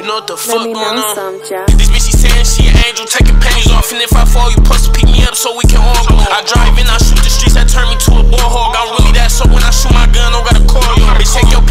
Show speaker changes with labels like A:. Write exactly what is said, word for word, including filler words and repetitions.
A: know what the fuck going on.
B: Some,
A: This bitch, she saying she an angel, taking panties off. And if I fall, you supposed to pick me up so we can all go. I drive in, I shoot the streets, that turn me to a bull hog. I'm really that, so when I shoot my gun, don't gotta call you. Bitch, take your